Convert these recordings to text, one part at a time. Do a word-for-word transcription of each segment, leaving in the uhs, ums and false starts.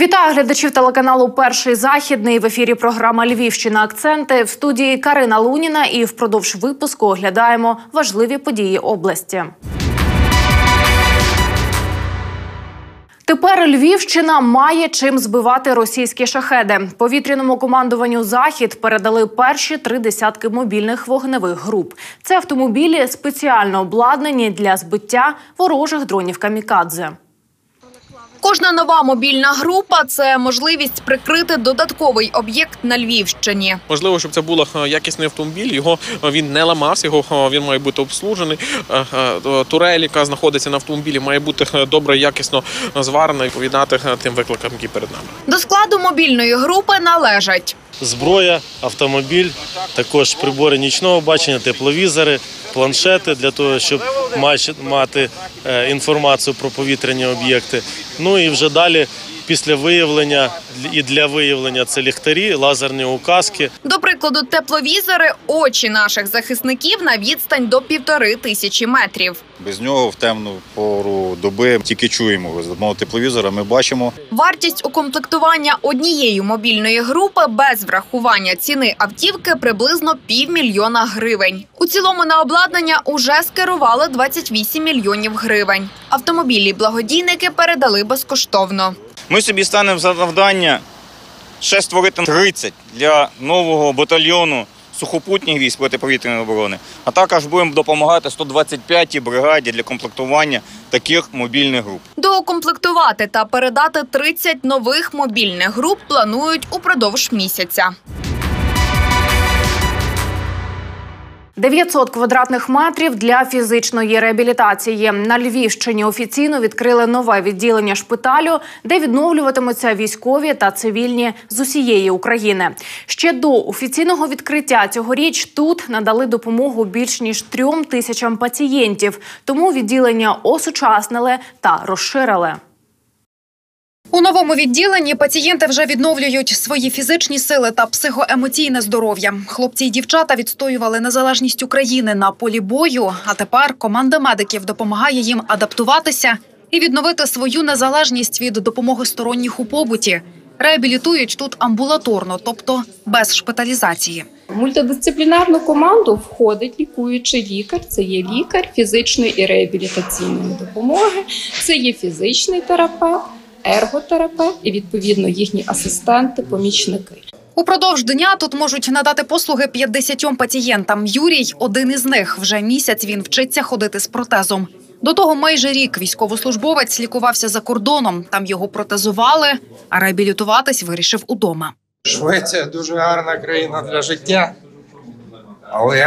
Вітаю глядачів телеканалу «Перший Західний». В ефірі програма «Львівщина. Акценти». В студії Карина Луніна і впродовж випуску оглядаємо важливі події області. Тепер Львівщина має чим збивати російські шахеди. Повітряному командуванню «Захід» передали перші три десятки мобільних вогневих груп. Це автомобілі спеціально обладнані для збиття ворожих дронів «Камікадзе». Кожна нова мобільна група – це можливість прикрити додатковий об'єкт на Львівщині. Можливо, щоб це був якісний автомобіль, його він не ламався, його він має бути обслужений. Турель, яка знаходиться на автомобілі, має бути добре, якісно зварена і відповідати тим викликам, які перед нами. До складу мобільної групи належать зброя, автомобіль, також прибори нічного бачення, тепловізори, планшети для того, щоб мати інформацію про повітряні об'єкти. Ну і вже далі, після виявлення і для виявлення це ліхтарі, лазерні указки. До прикладу, тепловізори – очі наших захисників на відстань до півтори тисячі метрів. Без нього в темну пору доби тільки чуємо. З одного тепловізора ми бачимо. Вартість укомплектування однієї мобільної групи без врахування ціни автівки приблизно півмільйона гривень. У цілому на обладнання уже скерували двадцять вісім мільйонів гривень. Автомобілі благодійники передали безкоштовно. Ми собі станемо за завдання ще створити тридцять для нового батальйону сухопутних військ протиповітряної оборони, а також будемо допомагати сто двадцять п'ятій бригаді для комплектування таких мобільних груп. Доукомплектувати та передати тридцять нових мобільних груп планують упродовж місяця. дев'ятсот квадратних метрів для фізичної реабілітації. На Львівщині офіційно відкрили нове відділення шпиталю, де відновлюватимуться військові та цивільні з усієї України. Ще до офіційного відкриття цьогоріч тут надали допомогу більш ніж трьом тисячам пацієнтів, тому відділення осучаснили та розширили. У новому відділенні пацієнти вже відновлюють свої фізичні сили та психоемоційне здоров'я. Хлопці й дівчата відстоювали незалежність України на полі бою, а тепер команда медиків допомагає їм адаптуватися і відновити свою незалежність від допомоги сторонніх у побуті. Реабілітують тут амбулаторно, тобто без шпиталізації. В мультидисциплінарну команду входить лікуючий лікар. Це є лікар фізичної і реабілітаційної допомоги, це є фізичний терапевт, ерготерапевт і, відповідно, їхні асистенти, помічники. Упродовж дня тут можуть надати послуги п'ятдесятьом пацієнтам. Юрій – один із них. Вже місяць він вчиться ходити з протезом. До того майже рік військовослужбовець лікувався за кордоном. Там його протезували, а реабілітуватись вирішив удома. Швеція дуже гарна країна для життя, але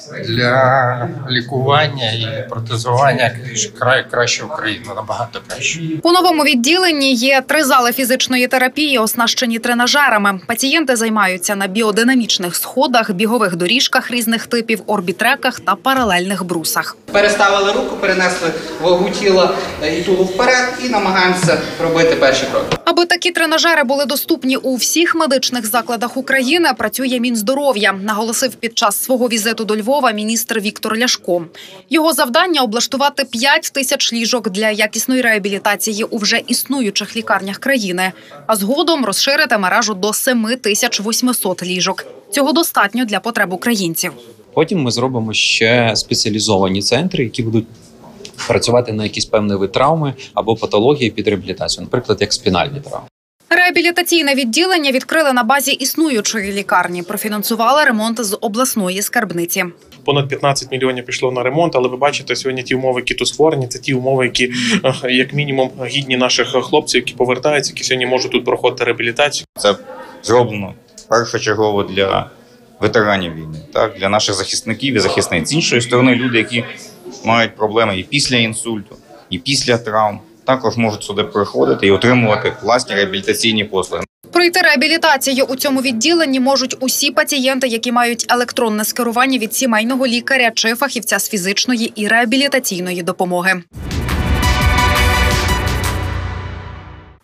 для лікування і протезування край краще Україна, набагато краще. У новому відділенні є три зали фізичної терапії, оснащені тренажерами. Пацієнти займаються на біодинамічних сходах, бігових доріжках різних типів, орбітреках та паралельних брусах. Переставили руку, перенесли вагу тіла і тулу вперед і намагаємося робити перші кроки. Аби такі тренажери були доступні у всіх медичних закладах України, працює Мінздоров'я, наголосив під час свого візиту до Львова міністр Віктор Ляшко. Його завдання – облаштувати п'ять тисяч ліжок для якісної реабілітації у вже існуючих лікарнях країни, а згодом розширити мережу до семи тисяч восьмисот ліжок. Цього достатньо для потреб українців. Потім ми зробимо ще спеціалізовані центри, які будуть працювати на якісь певні вид травми або патології під реабілітацію, наприклад, як спінальні травми. Реабілітаційне відділення відкрили на базі існуючої лікарні. Профінансували ремонт з обласної скарбниці. Понад п'ятнадцять мільйонів пішло на ремонт, але ви бачите, сьогодні ті умови, які тут створені, це ті умови, які, як мінімум, гідні наших хлопців, які повертаються, які сьогодні можуть тут проходити реабілітацію. Це зроблено першочергово для ветеранів війни, так, для наших захисників і захисниць. З іншої сторони, люди, які мають проблеми і після інсульту, і після травм, також можуть сюди приходити і отримувати власні реабілітаційні послуги. Пройти реабілітацію у цьому відділенні можуть усі пацієнти, які мають електронне скерування від сімейного лікаря чи фахівця з фізичної і реабілітаційної допомоги.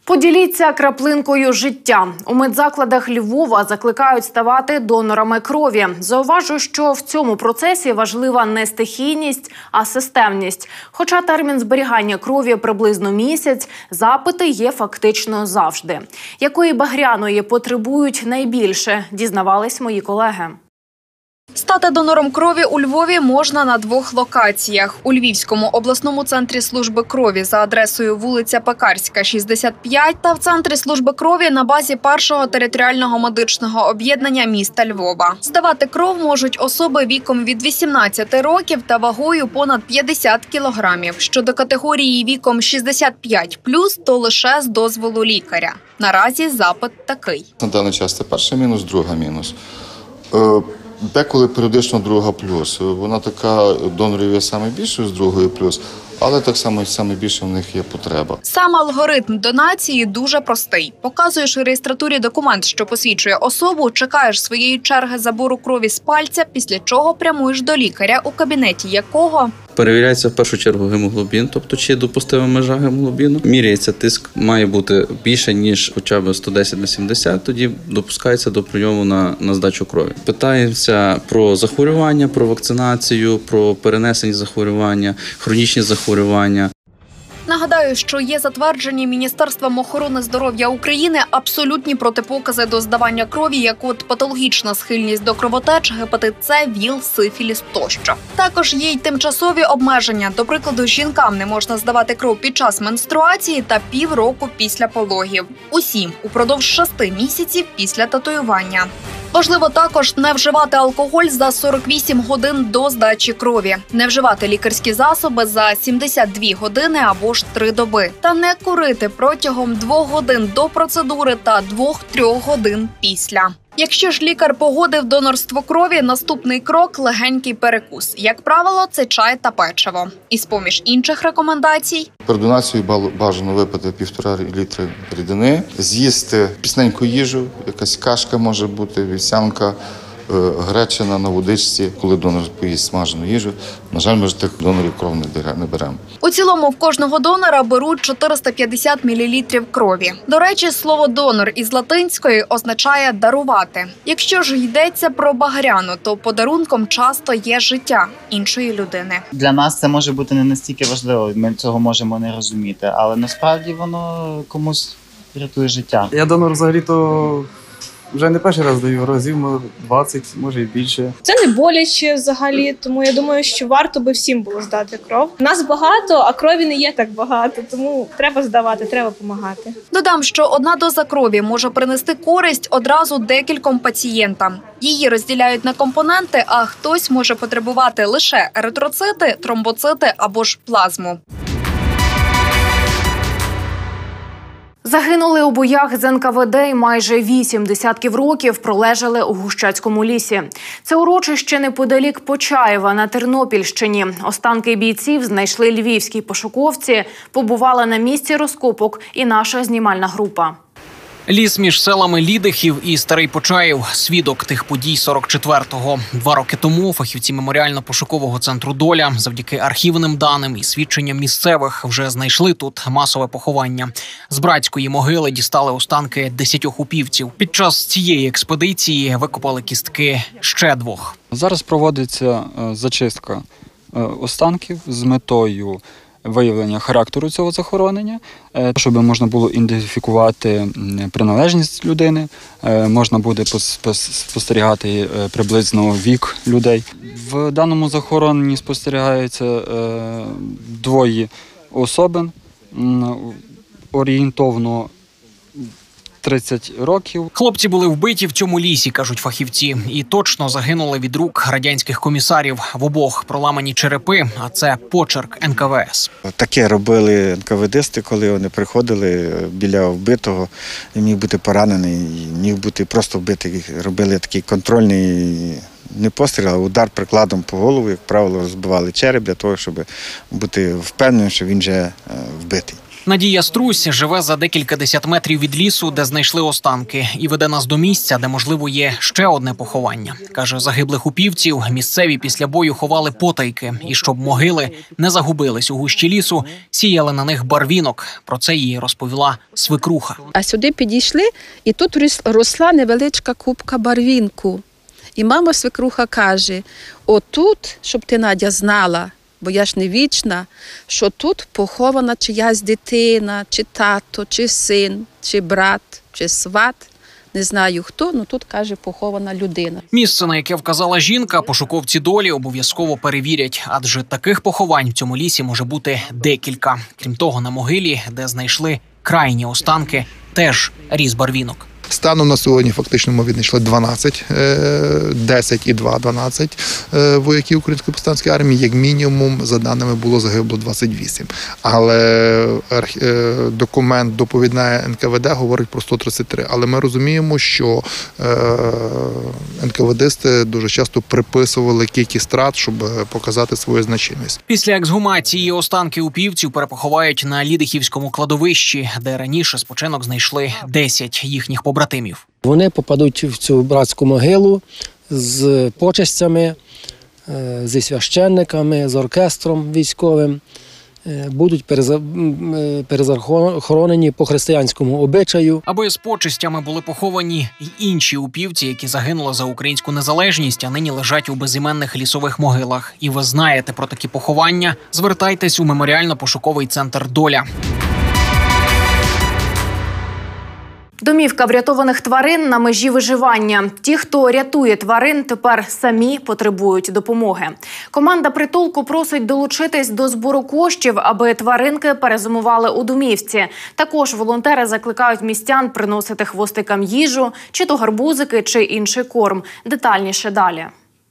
Поділіться краплинкою життя. У медзакладах Львова закликають ставати донорами крові. Зауважу, що в цьому процесі важлива не стихійність, а системність. Хоча термін зберігання крові приблизно місяць, запити є фактично завжди. Якої багряної потребують найбільше, дізнавались мої колеги. Стати донором крові у Львові можна на двох локаціях. У Львівському обласному центрі служби крові за адресою вулиця Пекарська, шістдесят п'ять та в центрі служби крові на базі першого територіального медичного об'єднання міста Львова. Здавати кров можуть особи віком від вісімнадцяти років та вагою понад п'ятдесят кілограмів. Щодо категорії віком шістдесят п'ять плюс, то лише з дозволу лікаря. Наразі запит такий. На даний час це перший мінус, друга мінус. Деколи періодично друга плюс. Вона така, донорів є саме більше з другої плюс, але так само саме більше в них є потреба. Сам алгоритм донації дуже простий. Показуєш у реєстратурі документ, що посвідчує особу, чекаєш своєї черги забору крові з пальця, після чого прямуєш до лікаря, у кабінеті якого перевіряється в першу чергу гемоглобін, тобто чи допустима межа гемоглобіну. Міряється тиск, має бути більше, ніж хоча б сто десять на сімдесят, тоді допускається до прийому на, на здачу крові. Питаємося про захворювання, про вакцинацію, про перенесені захворювання, хронічні захворювання. Нагадаю, що є затверджені Міністерством охорони здоров'я України абсолютні протипокази до здавання крові, як от патологічна схильність до кровотеч, гепатит С, ВІЛ, сифіліс тощо. Також є й тимчасові обмеження. До прикладу, жінкам не можна здавати кров під час менструації та півроку після пологів. Усім упродовж шести місяців після татуювання. Важливо також не вживати алкоголь за сорок вісім годин до здачі крові, не вживати лікарські засоби за сімдесят дві години або ж три доби, та не курити протягом двох годин до процедури та двох-трьох годин після. Якщо ж лікар погодив донорство крові, наступний крок – легенький перекус. Як правило, це чай та печиво. І з-поміж інших рекомендацій – перед донацією бажано випити півтора літри рідини, з'їсти пісненьку їжу, якась кашка може бути, вівсянка, гречина на водичці. Коли донор поїсть смажену їжу, на жаль, ми ж тих донорів кров не беремо. У цілому в кожного донора беруть чотириста п'ятдесят мілілітрів крові. До речі, слово «донор» із латинської означає «дарувати». Якщо ж йдеться про багряну, то подарунком часто є життя іншої людини. Для нас це може бути не настільки важливо, ми цього можемо не розуміти, але насправді воно комусь рятує життя. Я донор взагалі-то вже не перший раз даю, разів двадцять, може і більше. Це не боляче взагалі, тому я думаю, що варто би всім було здати кров. Нас багато, а крові не є так багато, тому треба здавати, треба допомагати. Додам, що одна доза крові може принести користь одразу декільком пацієнтам. Її розділяють на компоненти, а хтось може потребувати лише еритроцити, тромбоцити або ж плазму. Загинули у боях з ен ка ве де і майже вісім десятків років пролежали у Гущацькому лісі. Це урочище неподалік Почаєва на Тернопільщині. Останки бійців знайшли львівські пошуковці, побувала на місці розкопок і наша знімальна група. Ліс між селами Лідихів і Старий Почаїв – свідок тих подій сорок четвертого. Два роки тому фахівці меморіально-пошукового центру «Доля» завдяки архівним даним і свідченням місцевих вже знайшли тут масове поховання. З братської могили дістали останки десятьох упівців. Під час цієї експедиції викопали кістки ще двох. Зараз проводиться зачистка останків з метою виявлення характеру цього захоронення, щоб можна було ідентифікувати приналежність людини, можна буде спостерігати приблизно вік людей. В даному захороненні спостерігається двоє особин, орієнтовно тридцять років. Хлопці були вбиті в цьому лісі, кажуть фахівці, і точно загинули від рук радянських комісарів. В обох проламані черепи, а це почерк ен ка ве ес. Таке робили ен ка ве дисти, коли вони приходили біля вбитого, і міг бути поранений, міг бути просто вбитий. Робили такий контрольний не постріл, а удар прикладом по голову, як правило, розбивали череп для того, щоб бути впевненим, що він вже вбитий. Надія Струсь живе за декілька десят метрів від лісу, де знайшли останки, і веде нас до місця, де, можливо, є ще одне поховання. Каже, загиблих упівців місцеві після бою ховали потайки, і щоб могили не загубились у гущі лісу, сіяли на них барвінок. Про це їй розповіла свекруха. А сюди підійшли, і тут росла невеличка купка барвінку. І мама свекруха каже, отут, щоб ти, Надя, знала, бо я ж не вічна, що тут похована чиясь дитина, чи тато, чи син, чи брат, чи сват. Не знаю хто, але тут, каже, похована людина. Місце, на яке вказала жінка, пошуковці долі обов'язково перевірять, адже таких поховань в цьому лісі може бути декілька. Крім того, на могилі, де знайшли крайні останки, теж ріс барвінок. Станом на сьогодні фактично ми віднайшли дванадцять, десять і два, дванадцять вояків Української повстанської армії. Як мінімум, за даними, було загибло двадцять вісім. Але документ доповідна ен ка ве де говорить про сто тридцять три. Але ми розуміємо, що ен ка ве дисти дуже часто приписували кількість страт, щоб показати свою значимість. Після ексгумації останки упівців перепоховають на Лідихівському кладовищі, де раніше спочинок знайшли десять їхніх побратимів. Вони попадуть в цю братську могилу з почестями, зі священниками, з оркестром військовим. Будуть перезахоронені по християнському обичаю. Аби з почестями були поховані й інші упівці, які загинули за українську незалежність, а нині лежать у безіменних лісових могилах. І ви знаєте про такі поховання, звертайтесь у меморіально-пошуковий центр «Доля». Домівка врятованих тварин на межі виживання. Ті, хто рятує тварин, тепер самі потребують допомоги. Команда притулку просить долучитись до збору коштів, аби тваринки перезимували у домівці. Також волонтери закликають містян приносити хвостикам їжу, чи то гарбузики, чи інший корм. Детальніше далі.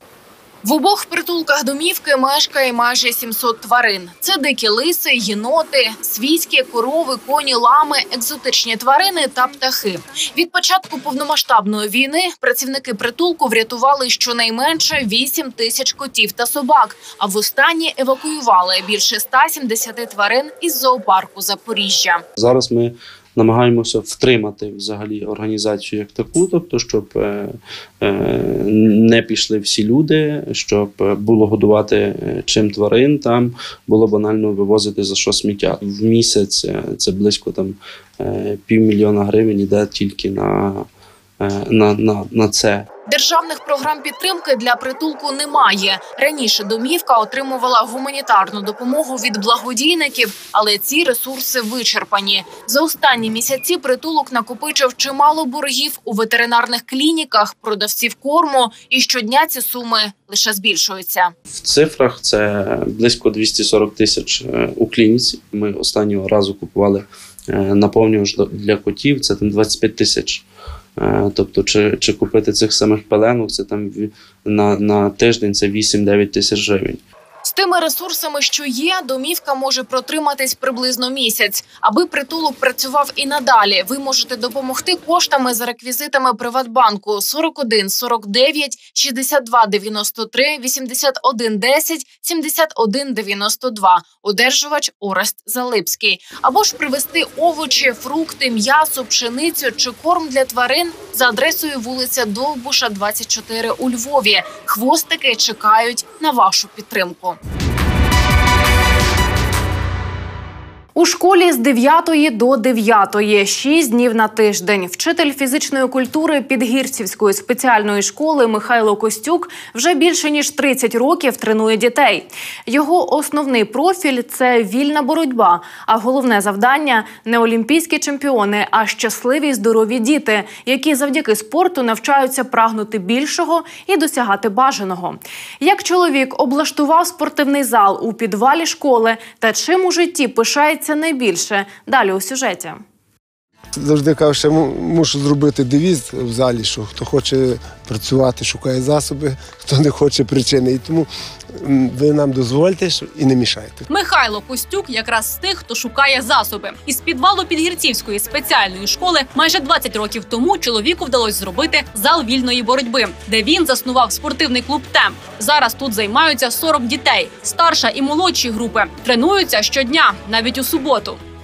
В обох притулках домівки мешкає майже сімсот тварин. Це дикі лиси, єноти, свійські, корови, коні, лами, екзотичні тварини та птахи. Від початку повномасштабної війни працівники притулку врятували щонайменше вісім тисяч котів та собак, а востаннє евакуювали більше ста сімдесяти тварин із зоопарку Запоріжжя. Зараз ми намагаємося втримати взагалі організацію як таку, тобто, щоб е, е, не пішли всі люди, щоб було годувати чим тварин, там було банально вивозити за що сміття. В місяць це близько там е, півмільйона гривень йде тільки на, е, на, на, на це. Державних програм підтримки для притулку немає. Раніше домівка отримувала гуманітарну допомогу від благодійників, але ці ресурси вичерпані. За останні місяці притулок накопичив чимало боргів у ветеринарних клініках, продавців корму, і щодня ці суми лише збільшуються. В цифрах це близько двісті сорок тисяч у клініці. Ми останнього разу купували наповнювач для котів, це там двадцять п'ять тисяч. Тобто, чи, чи купити цих самих пеленок, це там на, на тиждень це вісім-дев'ять тисяч гривень. З тими ресурсами, що є, домівка може протриматись приблизно місяць. Аби притулок працював і надалі, ви можете допомогти коштами за реквізитами Приватбанку сорок один сорок дев'ять шістдесят два дев'яносто три вісімдесят один десять сімдесят один дев'яносто два. Одержувач Орест Залипський. Або ж привезти овочі, фрукти, м'ясо, пшеницю чи корм для тварин за адресою вулиця Довбуша, двадцять чотири у Львові. Хвостики чекають на вашу підтримку. У школі з дев'ятої до дев'ятої, шість днів на тиждень. Вчитель фізичної культури Підгірцівської спеціальної школи Михайло Костюк вже більше ніж тридцять років тренує дітей. Його основний профіль – це вільна боротьба, а головне завдання – не олімпійські чемпіони, а щасливі й здорові діти, які завдяки спорту навчаються прагнути більшого і досягати бажаного. Як чоловік облаштував спортивний зал у підвалі школи та чим у житті пишається найбільше. Далі у сюжеті. Завжди кажу, що мушу зробити девіз в залі, що хто хоче працювати, шукає засоби, хто не хоче причини. І тому ви нам дозвольте і не мішайте. Михайло Костюк якраз з тих, хто шукає засоби. Із підвалу Підгірцівської спеціальної школи майже двадцять років тому чоловіку вдалося зробити зал вільної боротьби, де він заснував спортивний клуб «Темп». Зараз тут займаються сорок дітей. Старша і молодші групи. Тренуються щодня, навіть у суботу.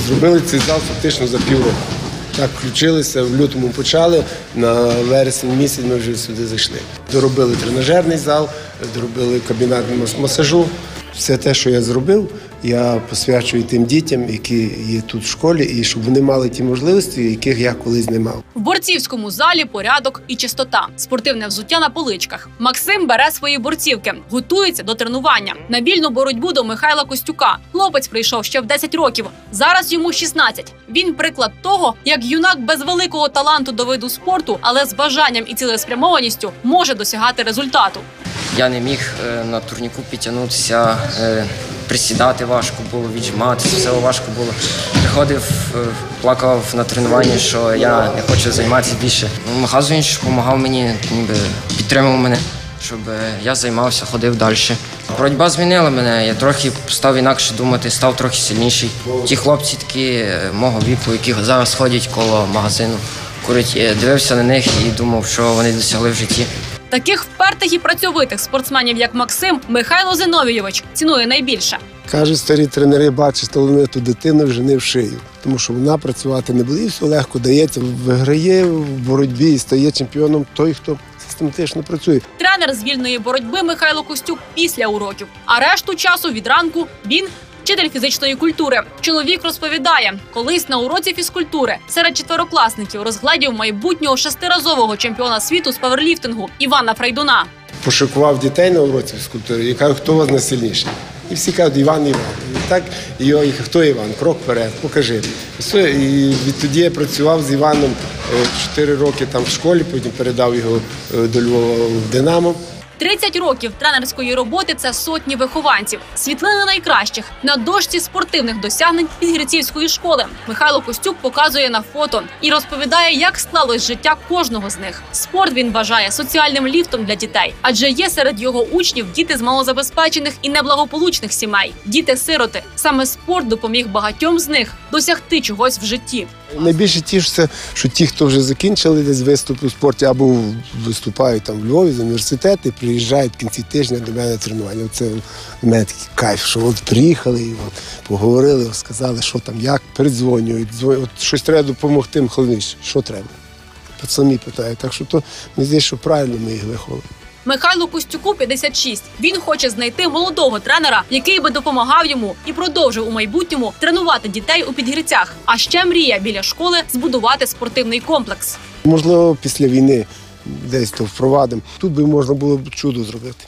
Зробили цей зал фактично за півроку. Так, включилися, в лютому почали, на вересень місяць ми вже сюди зайшли. Доробили тренажерний зал, доробили кабінет масажу. Все те, що я зробив, я посвячую тим дітям, які є тут в школі, і щоб вони мали ті можливості, яких я колись не мав. В борцівському залі порядок і чистота. Спортивне взуття на поличках. Максим бере свої борцівки, готується до тренування. На вільну боротьбу до Михайла Костюка. Хлопець прийшов ще в десять років. Зараз йому шістнадцять. Він приклад того, як юнак без великого таланту до виду спорту, але з бажанням і цілеспрямованістю може досягати результату. Я не міг е, на турніку підтягнутися, е, присідати важко було, віджиматися, все важко було. Приходив, е, плакав на тренуванні, що я не хочу займатися більше. Магазинч допомагав мені, ніби підтримував мене, щоб я займався, ходив далі. Боротьба змінила мене, я трохи став інакше думати, став трохи сильніший. Ті хлопці такі мого віку, які зараз ходять коло магазину, курять, я дивився на них і думав, що вони досягли в житті. Таких впертих і працьовитих спортсменів, як Максим, Михайло Зиновійович цінує найбільше. Кажуть старі тренери, бачиш, талановиту дитину вжени в шию, тому що вона працювати не буде, і все легко дається. Виграє в боротьбі і стає чемпіоном той, хто систематично працює. Тренер з вільної боротьби Михайло Костюк після уроків, а решту часу від ранку він вчитель фізичної культури. Чоловік розповідає, колись на уроці фізкультури серед четверокласників розгледів майбутнього шестиразового чемпіона світу з паверліфтингу Івана Фрайдуна. Пошикував дітей на уроці фізкультури і кажу, хто у вас найсильніший. І всі кажуть, Іван, Іван. І так, і хто Іван? Крок вперед, покажи. Все, і відтоді я працював з Іваном чотири роки там в школі, потім передав його до Львова в «Динамо». тридцять років тренерської роботи – це сотні вихованців. Світлини найкращих на дошці спортивних досягнень Підгірцівської школи. Михайло Костюк показує на фото і розповідає, як склалось життя кожного з них. Спорт він вважає соціальним ліфтом для дітей. Адже є серед його учнів діти з малозабезпечених і неблагополучних сімей. Діти-сироти. Саме спорт допоміг багатьом з них досягти чогось в житті. Найбільше тішуся, що ті, хто вже закінчили десь виступи в спорті або виступають там в Львові з університету, приїжджають в кінці тижня до мене на тренування. Це в мене такий кайф, що от приїхали і от поговорили, сказали, що там, як, передзвонюють, от щось треба допомогти, Михайлович, що треба? Пацани питають, так що то, мені здається, що правильно ми їх виховали. Михайлу Костюку п'ятдесят шість. Він хоче знайти молодого тренера, який би допомагав йому і продовжив у майбутньому тренувати дітей у Підгірцях. А ще мріє біля школи збудувати спортивний комплекс. Можливо, після війни десь то впровадимо. Тут би можна було б чудо зробити.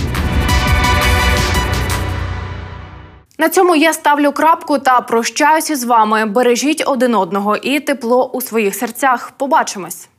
На цьому я ставлю крапку та прощаюся з вами. Бережіть один одного і тепло у своїх серцях. Побачимось!